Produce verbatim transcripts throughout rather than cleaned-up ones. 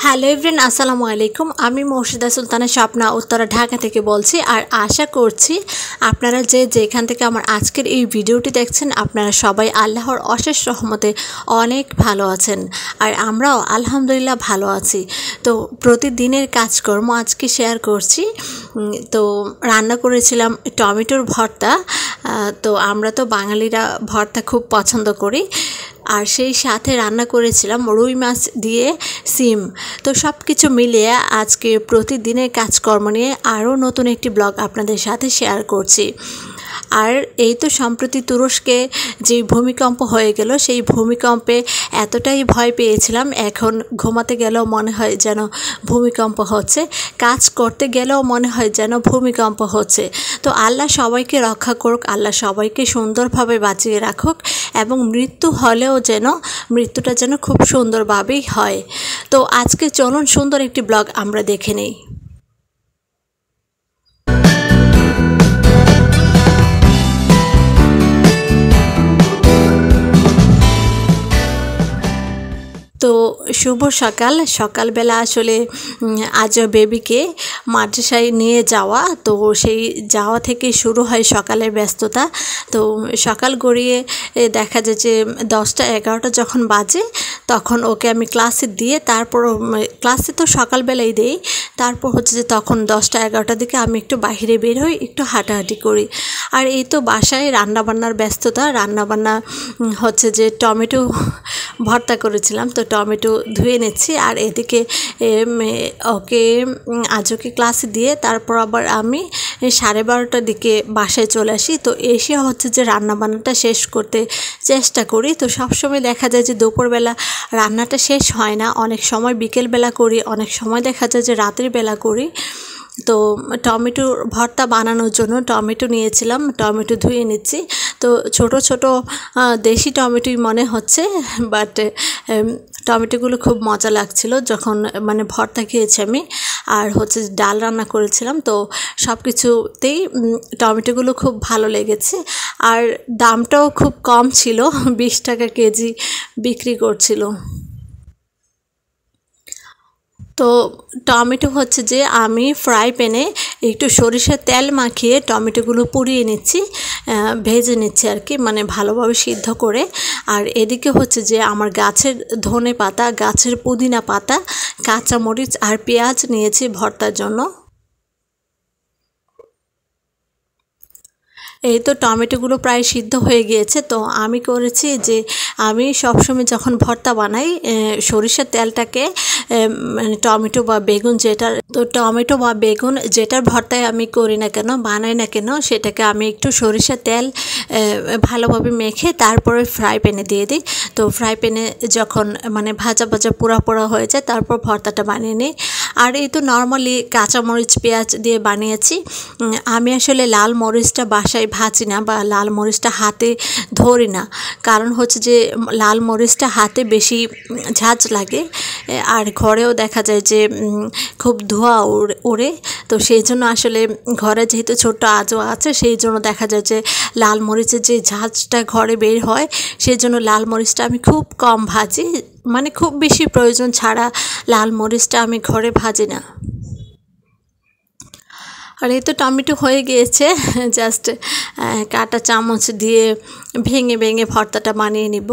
Hello everyone, আসসালামু আলাইকুম। আমি মৌসুদা সুলতানা স্বপ্না উত্তরা ঢাকা থেকে বলছি। আর আশা করছি আপনারা যে যেখান থেকে আমার আজকের এই ভিডিওটি দেখছেন আপনারা সবাই আল্লাহর অশেষ রহমতে অনেক ভালো আছেন। আর আমরাও আলহামদুলিল্লাহ ভালো আছি। তো প্রতিদিনের কাজকর্ম আজকে শেয়ার করছি। তো রান্না করেছিলাম টমেটোর ভর্তা। তো আমরা তো বাঙালিরা ভর্তা খুব পছন্দ করি। আর সেই সাথে রান্না করেছিলাম রুই মাছ দিয়ে সিম। তো সব কিছু মিলিয়ে আজকে প্রতিদিনের কাজকর্ম নিয়ে আরও নতুন একটি ব্লগ আপনাদের সাথে শেয়ার করছি। আর এই তো সম্প্রতি তুরস্কে যে ভূমিকম্প হয়ে গেল, সেই ভূমিকম্পে এতটাই ভয় পেয়েছিলাম, এখন ঘুমাতে গেলেও মনে হয় যেন ভূমিকম্প হচ্ছে, কাজ করতে গেলেও মনে হয় যেন ভূমিকম্প হচ্ছে। তো আল্লাহ সবাইকে রক্ষা করুক, আল্লাহ সবাইকে সুন্দরভাবে বাঁচিয়ে রাখুক এবং মৃত্যু হলেও যেন মৃত্যুটা যেন খুব সুন্দরভাবেই হয়। তো আজকে চলুন সুন্দর একটি ব্লগ আমরা দেখে নেই। তো শুভ সকাল। সকালবেলা আসলে আজ বেবিকে মাদ্রাসায় নিয়ে যাওয়া, তো সেই যাওয়া থেকে শুরু হয় সকালের ব্যস্ততা। তো সকাল গড়িয়ে দেখা যায় যে দশটা এগারোটা যখন বাজে তখন ওকে আমি ক্লাসে দিয়ে তারপর ক্লাসে তো সকালবেলাই দেই, তারপর হচ্ছে যে তখন দশটা এগারোটার দিকে আমি একটু বাইরে বের হই, একটু হাঁটাহাঁটি করি। আর এই তো বাসায় রান্নাবান্নার ব্যস্ততা। রান্নাবান্না হচ্ছে যে টমেটো ভর্তা করেছিলাম, তো টমেটো ধুয়ে নিচ্ছি। আর এদিকে ওকে আজকে ক্লাসে দিয়ে তারপর আবার আমি সাড়ে বারোটার দিকে বাসায় চলে আসি। তো এসে হচ্ছে যে রান্নাবান্নাটা শেষ করতে চেষ্টা করি। তো সবসময় দেখা যায় যে দুপুরবেলা রান্নাটা শেষ হয় না, অনেক সময় বিকেলবেলা করি, অনেক সময় দেখা যায় যে রাতের বেলা করি। তো টমেটো ভর্তা বানানোর জন্য টমেটো নিয়েছিলাম, টমেটো ধুয়ে নিচ্ছি। তো ছোট ছোট দেশি টমেটোই মনে হচ্ছে, বাট টমেটোগুলো খুব মজা লাগছিল যখন মানে ভর্তা খেয়েছি আমি। আর হচ্ছে ডাল রান্না করেছিলাম, তো সব কিছুতেই টমেটোগুলো খুব ভালো লেগেছে। আর দামটাও খুব কম ছিল, বিশ টাকা কেজি বিক্রি করছিল। তো টমেটো হচ্ছে যে আমি ফ্রাই প্যানে একটু সরিষার তেল মাখিয়ে টমেটোগুলো পুড়িয়ে নিচ্ছি, ভেজে নিচ্ছি আর কি, মানে ভালোভাবে সিদ্ধ করে। আর এদিকে হচ্ছে যে আমার গাছের ধনে পাতা, গাছের পুদিনা পাতা, কাঁচামরিচ আর পেঁয়াজ নিয়েছি ভর্তার জন্য। এই তো টমেটোগুলো প্রায় সিদ্ধ হয়ে গিয়েছে। তো আমি করেছি যে আমি সবসময় যখন ভর্তা বানাই সরিষার তেলটাকে মানে টমেটো বা বেগুন যেটার তো টমেটো বা বেগুন যেটার ভর্তায় আমি করি না কেন, বানাই না কেন, সেটাকে আমি একটু সরিষার তেল ভালোভাবে মেখে তারপরে ফ্রাই প্যানে দিয়ে দিই। তো ফ্রাই প্যানে যখন মানে ভাজা ভাজা পোড়া পোড়া হয়ে যায় তারপর ভর্তাটা বানিয়ে নিই। আর এই তো নর্মালি কাঁচামরিচ পেঁয়াজ দিয়ে বানিয়েছি। আমি আসলে লাল মরিচটা বাসায় ভাজি না বা লাল মরিচটা হাতে ধরি না, কারণ হচ্ছে যে লাল মরিচটা হাতে বেশি ঝাঁঝ লাগে। আর ঘরেও দেখা যায় যে খুব ধোঁয়া ওড়ে, তো সেই জন্য আসলে ঘরে যেহেতু ছোট্ট আজও আছে সেই জন্য দেখা যায় যে লাল মরিচের যে ঝাঁঝটা ঘরে বের হয় সেই জন্য লাল মরিচটা আমি খুব কম ভাজি, মানে খুব বেশি প্রয়োজন ছাড়া লাল মরিচটা আমি ঘরে ভাজি না। আর এই তো টমেটো হয়ে গিয়েছে, জাস্ট কাঁটা চামচ দিয়ে ভেঙে ভেঙে ভর্তাটা বানিয়ে নিব।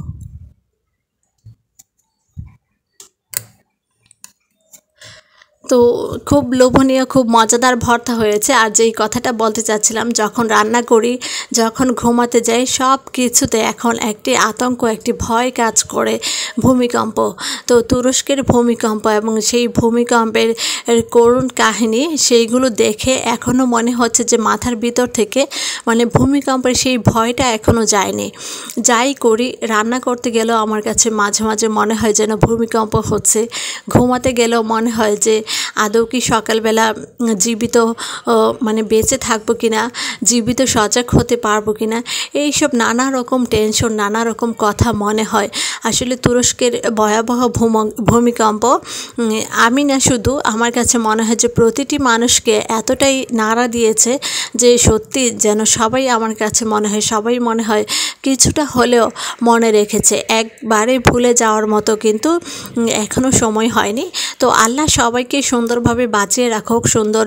তো খুব লোভনীয়, খুব মজাদার ভর্তা হয়েছে। আর যেই কথাটা বলতে চাচ্ছিলাম, যখন রান্না করি, যখন ঘুমাতে যাই, সব কিছুতে এখন একটি আতঙ্ক, একটি ভয় কাজ করে, ভূমিকম্প। তো তুরস্কের ভূমিকম্প এবং সেই ভূমিকম্পের করুণ কাহিনী, সেইগুলো দেখে এখনও মনে হচ্ছে যে মাথার ভিতর থেকে মানে ভূমিকম্পের সেই ভয়টা এখনও যায়নি। যাই করি, রান্না করতে গেলেও আমার কাছে মাঝে মাঝে মনে হয় যেন ভূমিকম্প হচ্ছে, ঘুমাতে গেলেও মনে হয় যে আদৌ কি সকালবেলা জীবিত মানে বেঁচে থাকবো কিনা, জীবিত সজাগ হতে পারবো কিনা, এইসব নানা রকম টেনশন, নানা রকম কথা মনে হয়। আসলে তুরস্কের ভয়াবহ ভূমিকম্প আমি না শুধু, আমার কাছে মনে হয় যে প্রতিটি মানুষকে এতটাই নাড়া দিয়েছে যে সত্যি যেন সবাই, আমার কাছে মনে হয় সবাই মনে হয় কিছুটা হলেও মনে রেখেছে। একবারে ভুলে যাওয়ার মতো কিন্তু এখনও সময় হয়নি। তো আল্লাহ সবাইকে সুন্দরভাবে বাঁচিয়ে রাখুক, সুন্দর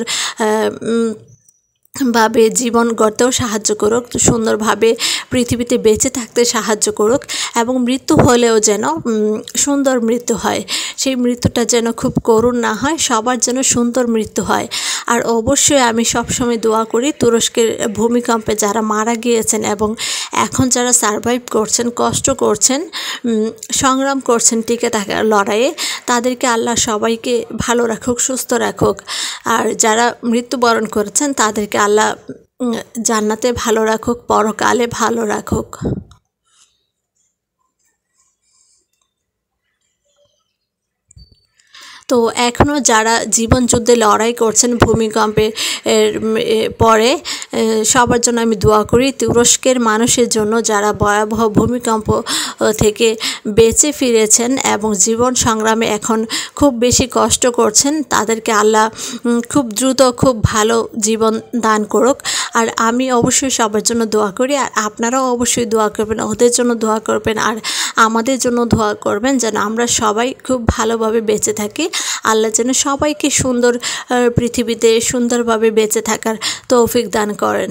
ভাবে জীবন গড়তেও সাহায্য করুক, সুন্দরভাবে পৃথিবীতে বেঁচে থাকতে সাহায্য করুক, এবং মৃত্যু হলেও যেন সুন্দর মৃত্যু হয়। সেই মৃত্যুটা যেন খুব করুণ না হয়, সবার যেন সুন্দর মৃত্যু হয়। আর অবশ্যই আমি সবসময় দোয়া করি তুরস্কের ভূমিকম্পে যারা মারা গিয়েছেন এবং এখন যারা সারভাইভ করছেন, কষ্ট করছেন, সংগ্রাম করছেন টিকে থাকার লড়াইয়ে, তাদেরকে আল্লাহ সবাইকে ভালো রাখুক, সুস্থ রাখুক। আর যারা মৃত্যুবরণ করেছেন তাদেরকে আল্লাহ জান্নাতে ভালো রাখুক, পরকালে ভালো রাখুক। তো এখনও যারা জীবন যুদ্ধে লড়াই করছেন ভূমিকম্পের পরে, সবার জন্য আমি দোয়া করি। তুরস্কের মানুষের জন্য যারা ভয়াবহ ভূমিকম্প থেকে বেঁচে ফিরেছেন এবং জীবন সংগ্রামে এখন খুব বেশি কষ্ট করছেন, তাদেরকে আল্লাহ খুব দ্রুত খুব ভালো জীবন দান করুক। আর আমি অবশ্যই সবার জন্য দোয়া করি, আর আপনারাও অবশ্যই দোয়া করবেন, ওদের জন্য দোয়া করবেন, আর আমাদের জন্য দোয়া করবেন যেন আমরা সবাই খুব ভালোভাবে বেঁচে থাকি। আল্লাহ যেন সবাইকে সুন্দর পৃথিবীতে সুন্দরভাবে বেঁচে থাকার তৌফিক দান করেন।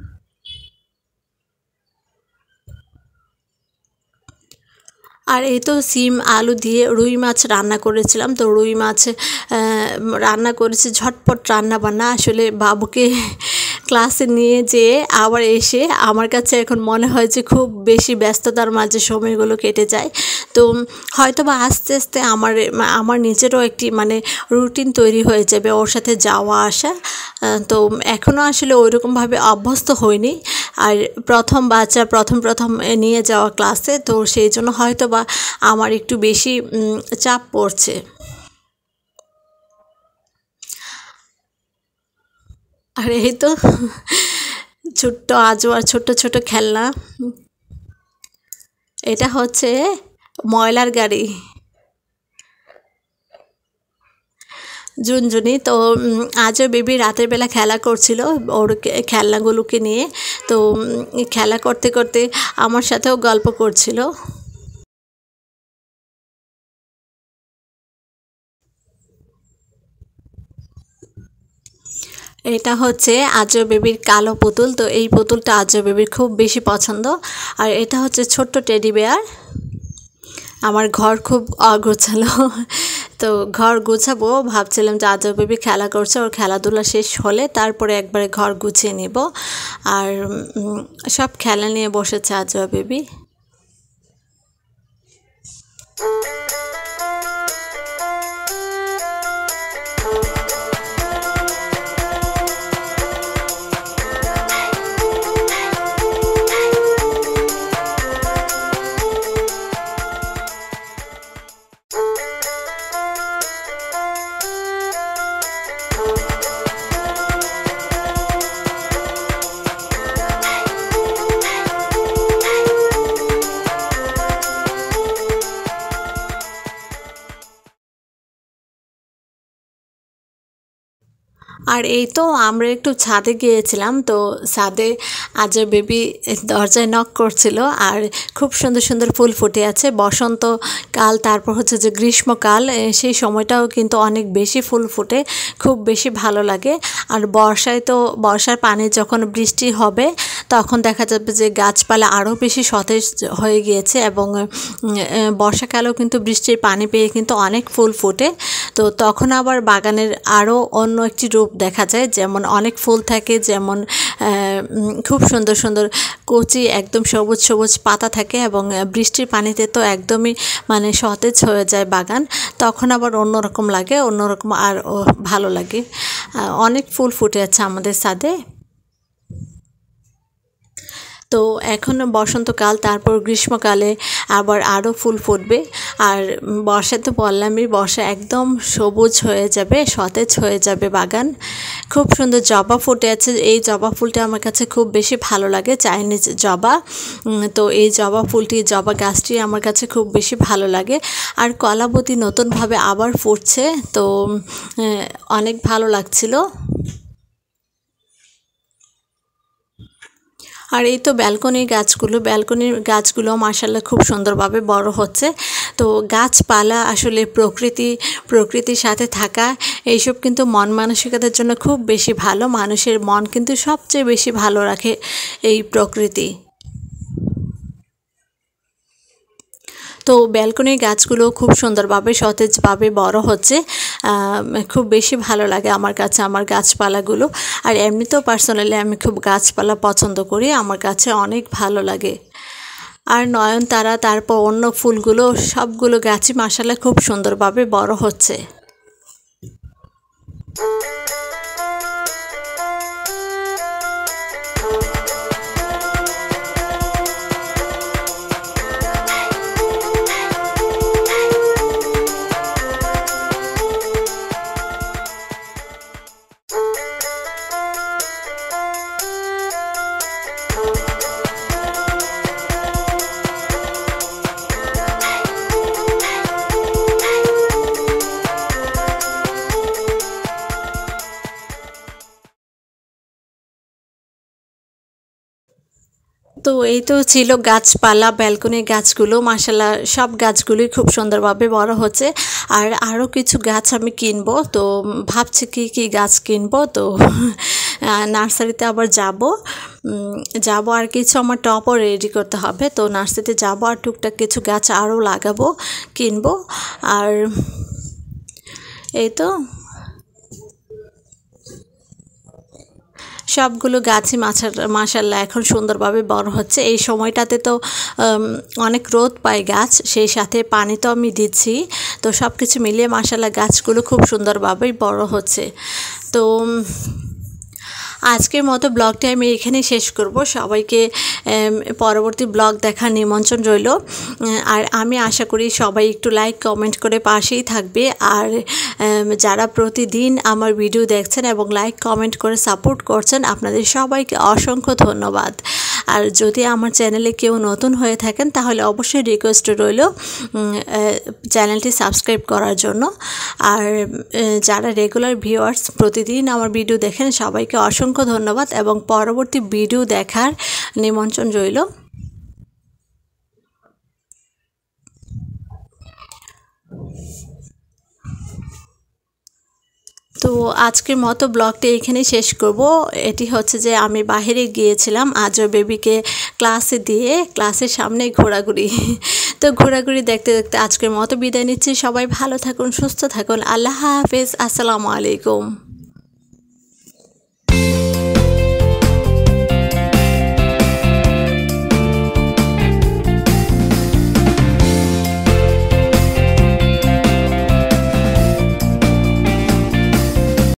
আর এই তো সিম আলু দিয়ে রুই মাছ রান্না করেছিলাম। তো রুই মাছ রান্না করেছি, ঝটপট রান্না বান্না। আসলে বাবুকে ক্লাসে নিয়ে যেয়ে আবার এসে আমার কাছে এখন মনে হয় যে খুব বেশি ব্যস্ততার মাঝে সময়গুলো কেটে যায়। তো হয়তো বা আস্তে আস্তে আমার আমার নিজেরও একটি মানে রুটিন তৈরি হয়ে যাবে ওর সাথে যাওয়া আসা। তো এখনও আসলে ওইরকমভাবে অভ্যস্ত হইনি, আর প্রথম বাচ্চা প্রথম প্রথম নিয়ে যাওয়া ক্লাসে, তো সেই জন্য হয়তো বা আমার একটু বেশি চাপ পড়ছে। আর এই তো ছোট্ট আজোয়ার ছোট্ট ছোট খেলনা, এটা হচ্ছে ময়লার গাড়ি ঝুনঝুনি। তো আজও বেবি রাতের বেলা খেলা করছিল ওর খেলনাগুলোকে নিয়ে। তো খেলা করতে করতে আমার সাথেও গল্প করছিল। এটা হচ্ছে আজও বেবির কালো পুতুল। তো এই পুতুলটা আজও বেবির খুব বেশি পছন্দ। আর এটা হচ্ছে ছোট্ট টেডি বেয়ার। আমার ঘর খুব অগোছালো, তো ঘর গুছাবো ভাবছিলাম যে আজও বেবি খেলা করছে, ওর খেলাধুলা শেষ হলে তারপরে একবারে ঘর গুছিয়ে নেব। আর সব খেলা নিয়ে বসেছে আজও বেবি। আর এই তো আমরা একটু ছাদে গিয়েছিলাম। তো ছাদে আজও বেবি দরজায় নক করছিল, আর খুব সুন্দর সুন্দর ফুল ফুটে আছে। বসন্তকাল, তারপর হচ্ছে যে গ্রীষ্মকাল, সেই সময়টাও কিন্তু অনেক বেশি ফুল ফুটে, খুব বেশি ভালো লাগে। আর বর্ষায় তো বর্ষার পানি যখন বৃষ্টি হবে তখন দেখা যাবে যে গাছপালা আরও বেশি সতেজ হয়ে গিয়েছে, এবং বর্ষাকালেও কিন্তু বৃষ্টির পানি পেয়ে কিন্তু অনেক ফুল ফুটে। তো তখন আবার বাগানের আরও অন্য একটি রূপ দেখা যায়, যেমন অনেক ফুল থাকে, যেমন খুব সুন্দর সুন্দর কচি একদম সবুজ সবুজ পাতা থাকে, এবং বৃষ্টির পানিতে তো একদমই মানে সতেজ হয়ে যায় বাগান। তখন আবার অন্যরকম লাগে, অন্যরকম আর ভালো লাগে। অনেক ফুল ফুটে আছে আমাদের ছাদে। তো এখন বসন্তকাল, তারপর গ্রীষ্মকালে আবার আরও ফুল ফুটবে। আর বর্ষায় তো বললামই, বর্ষা একদম সবুজ হয়ে যাবে, সতেজ হয়ে যাবে বাগান। খুব সুন্দর জবা ফুটে আছে। এই জবা ফুলটা আমার কাছে খুব বেশি ভালো লাগে, চাইনিজ জবা। তো এই জবা ফুলটি, জবা গাছটি আমার কাছে খুব বেশি ভালো লাগে। আর কলাবতী নতুনভাবে আবার ফুটছে, তো অনেক ভালো লাগছিল। আর এই তো ব্যালকনির গাছগুলো ব্যালকনির গাছগুলো মাশাআল্লাহ খুব সুন্দরভাবে বড় হচ্ছে। তো গাছপালা আসলে প্রকৃতি প্রকৃতির সাথে থাকা এইসব কিন্তু মন মানসিকতার জন্য খুব বেশি ভালো। মানুষের মন কিন্তু সবচেয়ে বেশি ভালো রাখে এই প্রকৃতি। তো ব্যালকনির গাছগুলো খুব সুন্দরভাবে সতেজভাবে বড় হচ্ছে। খুব বেশি ভালো লাগে আমার কাছে আমার গাছপালাগুলো। আর এমনিতেও পার্সোনালি আমি খুব গাছপালা পছন্দ করি, আমার কাছে অনেক ভালো লাগে। আর নয়নতারা, তারপর অন্য ফুলগুলো, সবগুলো গাছই মাশাআল্লাহ খুব সুন্দরভাবে বড় হচ্ছে। তো এই তো ছিল গাছপালা, ব্যালকনির গাছগুলো। মাশাআল্লাহ সব গাছগুলোই খুব সুন্দরভাবে বড় হচ্ছে। আর আরও কিছু গাছ আমি কিনবো, তো ভাবছি কি কি গাছ কিনবো। তো নার্সারিতে আবার যাব যাব আর কিছু আমার টপও রেডি করতে হবে। তো নার্সারিতে যাব আর টুকটাক কিছু গাছ আরও লাগাবো, কিনবো। আর এই তো সবগুলো গাছই মাশাআল্লাহ এখন সুন্দরভাবে বড় হচ্ছে। এই সময়টাতে তো অনেক রোদ পায় গাছ, সেই সাথে পানি তো আমি দিচ্ছি। তো সব কিছু মিলিয়ে মাশাআল্লাহ গাছগুলো খুব সুন্দরভাবেই বড় হচ্ছে। তো আজকের মতো ব্লগটি আমি এখানেই শেষ করব। সবাইকে পরবর্তী ব্লগ দেখার নিমন্ত্রণ রইল। আর আমি আশা করি সবাই একটু লাইক কমেন্ট করে পাশেই থাকবে। আর যারা প্রতিদিন আমার ভিডিও দেখছেন এবং লাইক কমেন্ট করে সাপোর্ট করছেন, আপনাদের সবাইকে অসংখ্য ধন্যবাদ। আর যদি আমার চ্যানেলে কেউ নতুন হয়ে থাকেন তাহলে অবশ্যই রিকোয়েস্ট রইল চ্যানেলটি সাবস্ক্রাইব করার জন্য। আর যারা রেগুলার ভিউয়ার্স প্রতিদিন আমার ভিডিও দেখেন, সবাইকে অসংখ্য ধন্যবাদ এবং পরবর্তী ভিডিও দেখার নিমন্ত্রণ রইল। তো আজকের মতো ব্লগটা এখানেই শেষ করব। এটি হচ্ছে যে আমি বাইরে গিয়েছিলাম আজও বেবিকে ক্লাসে দিয়ে, ক্লাসের সামনে ঘোরাঘুরি। তো ঘোরাঘুরি দেখতে দেখতে আজকের মতো বিদায় নিচ্ছি। সবাই ভালো থাকুন, সুস্থ থাকুন। আল্লাহ হাফেজ, আসসালামু আলাইকুম।